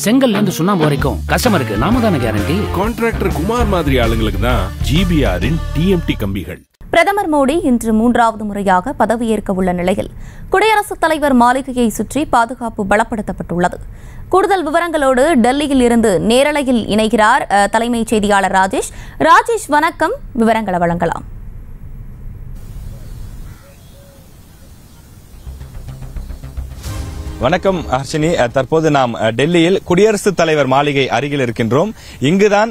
செங்கல்ல இருந்து சுண்ணாம்பு வரைக்கும் கஸ்டமருக்கு நாம தானே கேரண்டி. கான்ட்ராக்டர் குமார் மாதிரி ஆளுங்களுக்கு தான் ஜிபிஆரின் டிஎம்டி கம்பிகள். பிரதமர் மோடி இன்று 3வது முறையாக பதவியேற்க உள்ள நிலையில் குடியரசுத் தலைவர் மாளிகையை சுற்றி பாதுகாப்பு பலப்படுத்தப்பட்டுள்ளது. கூடுதல் விவரங்களோடு டெல்லியில் இருந்து நேரலையில் இணைகிறார் தலைமைச் செய்தியாளர் ராஜேஷ். வணக்கம், விவரங்களை வழங்கலாம். வணக்கம் ஹர்ஷினி. தற்போது நாம் டெல்லியில் குடியரசுத் தலைவர் மாளிகை அருகில் இருக்கின்றோம். இங்குதான்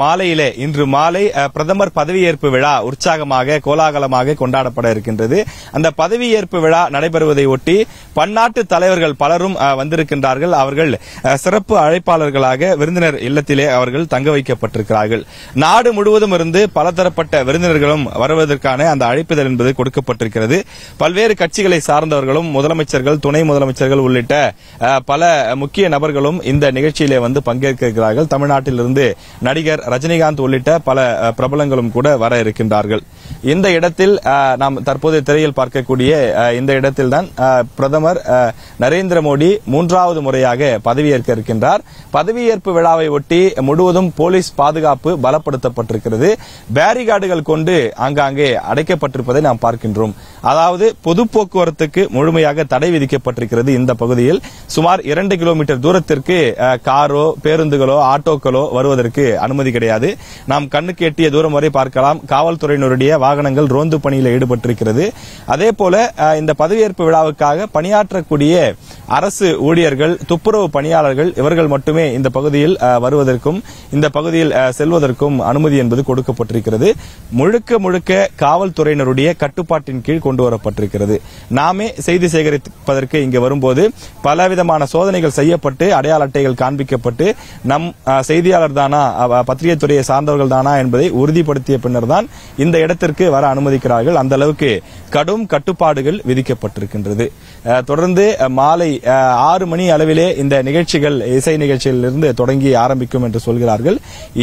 இன்று மாலை பிரதமர் பதவியேற்பு விழா உற்சாகமாக கோலாகலமாக கொண்டாடப்பட இருக்கின்றது. அந்த பதவியேற்பு விழா நடைபெறுவதை ஒட்டி பன்னாட்டு தலைவர்கள் பலரும் வந்திருக்கின்றார்கள். அவர்கள் சிறப்பு அழைப்பாளர்களாக விருந்தினர் இல்லத்திலே அவர்கள் தங்க வைக்கப்பட்டிருக்கிறார்கள். நாடு முழுவதும் இருந்து பலதரப்பட்ட விருந்தினர்களும் வருவதற்கான அந்த அழைப்புதல் என்பது கொடுக்கப்பட்டிருக்கிறது. பல்வேறு கட்சிகளை சார்ந்தவர்களும் முதலமைச்சர்கள், துணை முதலமைச்சர்கள் உள்ளிட்ட பல முக்கிய நபர்களும் இந்த நிகழ்ச்சியிலே வந்து பங்கேற்க இருக்கிறார்கள். தமிழ்நாட்டிலிருந்து நடிகர் ரஜினிகாந்த் உள்ளிட்ட பல பிரபலங்களும் கூட வர இருக்கின்றார்கள். இந்த இடத்தில் நாம் தற்போது திரையில் பார்க்கக்கூடிய இந்த இடத்தில்தான் பிரதமர் நரேந்திர மோடி 3வது முறையாக பதவியேற்க இருக்கின்றார். பதவியேற்பு விழாவை ஒட்டி முழுவதும் போலீஸ் பாதுகாப்பு பலப்படுத்தப்பட்டிருக்கிறது. பேரிகார்டுகள் கொண்டு ஆங்காங்கே அடைக்கப்பட்டிருப்பதை நாம் பார்க்கின்றோம். அதாவது பொது போக்குவரத்துக்கு முழுமையாக தடை விதிக்கப்பட்டிருக்கிறது. இந்த பகுதியில் சுமார் 2 கிலோமீட்டர் தூரத்திற்கு காரோ, பேருந்துகளோ, ஆட்டோக்களோ வருவதற்கு அனுமதி கிடையாது. நாம் கண்ணுக்கு எட்டிய தூரம் வரை பார்க்கலாம். காவல்துறையினருடைய வாகனங்கள் ரோந்து பணியில் ஈடுபட்டிருக்கிறது. அதே போல இந்த பதவியேற்பு விழாவுக்காக பணியாற்றக்கூடிய அரசு ஊழியர்கள், துப்புரவு பணியாளர்கள் இவர்கள் மட்டுமே இந்த பகுதியில் வருவதற்கும் இந்த பகுதியில் செல்வதற்கும் அனுமதி என்பது கொடுக்கப்பட்டிருக்கிறது. முழுக்க முழுக்க காவல்துறையினருடைய கட்டுப்பாட்டின் கீழ் கொண்டு வரப்பட்டிருக்கிறது. நாமே செய்தி சேகரிப்பதற்கு இங்கு வரும்போது பலவிதமான சோதனைகள் செய்யப்பட்டு அடையாள அட்டைகள் காண்பிக்கப்பட்டு நம் செய்தியாளர் தானா, பத்திரிகை துறையை சார்ந்தவர்கள் தானா என்பதை உறுதிப்படுத்திய பின்னர் தான் இந்த இடத்திற்கு வர அனுமதிக்கிறார்கள். அந்த அளவுக்கு கடும் கட்டுப்பாடுகள் விதிக்கப்பட்டிருக்கின்றது. தொடர்ந்து மாலை 6 மணி அளவிலே இந்த நிகழ்ச்சிகள், இசை நிகழ்ச்சியிலிருந்து தொடங்கி ஆரம்பிக்கும் என்று சொல்கிறார்கள்.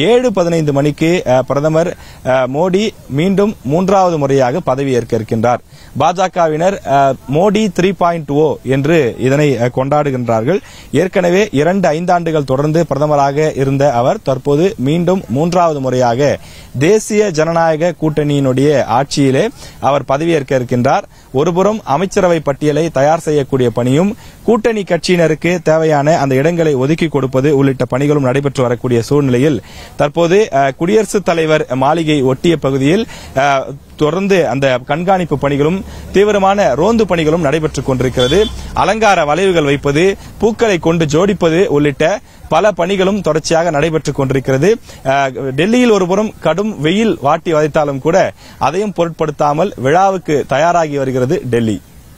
7:15 மணிக்கு பிரதமர் மோடி மீண்டும் 3வது முறையாக பதவியேற்க இருக்கின்றார். பாஜகவினர் மோடி 3.0 என்று இதனை கொண்டாடுகின்றார்கள். ஏற்கனவே 2 ஆண்டுகள் தொடர்ந்து பிரதமராக இருந்த அவர் தற்போது மீண்டும் 3வது முறையாக தேசிய ஜனநாயக கூட்டணியினுடைய ஆட்சியிலே அவர் பதவியேற்க இருக்கின்றார். ஒருபுறம் அமைச்சரவை பட்டியலை தயார் செய்யக்கூடிய பணியும், கூட்டணி கட்சியினருக்கு தேவையான அந்த இடங்களை ஒதுக்கி கொடுப்பது உள்ளிட்ட பணிகளும் நடைபெற்று வரக்கூடிய சூழ்நிலையில் தற்போது குடியரசுத் தலைவர் மாளிகை ஒட்டிய பகுதியில் தொடர்ந்து அந்த கண்காணிப்பு பணிகளும் தீவிரமான ரோந்து பணிகளும் நடைபெற்றுக் கொண்டிருக்கிறது. அலங்கார வளைவுகள் வைப்பது, பூக்களை கொண்டு ஜோடிப்பது உள்ளிட்ட பல பணிகளும் தொடர்ச்சியாக நடைபெற்றுக் கொண்டிருக்கிறது. டெல்லியில் ஒருபுறம் கடும் வெயில் வாட்டி வதைத்தாலும் கூட அதையும் பொருட்படுத்தாமல் விழாவுக்கு தயாராகி வருகிறது டெல்லி.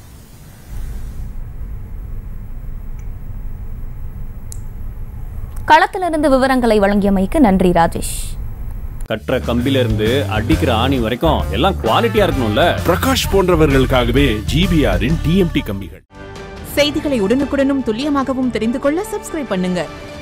களத்திலிருந்து விவரங்களை வழங்கியமைக்கு நன்றி ராஜேஷ். கற்ற கம்பில இருந்து அடிக்கிற ஆணி வரைக்கும் எல்லாம் குவாலிட்டியா இருக்கணும்ல. பிரகாஷ் போன்றவர்களுக்காகவே ஜிபிஆரின் டிஎம்டி கம்பிகள். செய்திகளை உடனுக்குடனும் துல்லியமாகவும் தெரிந்து கொள்ள சப்ஸ்கிரைப் பண்ணுங்க.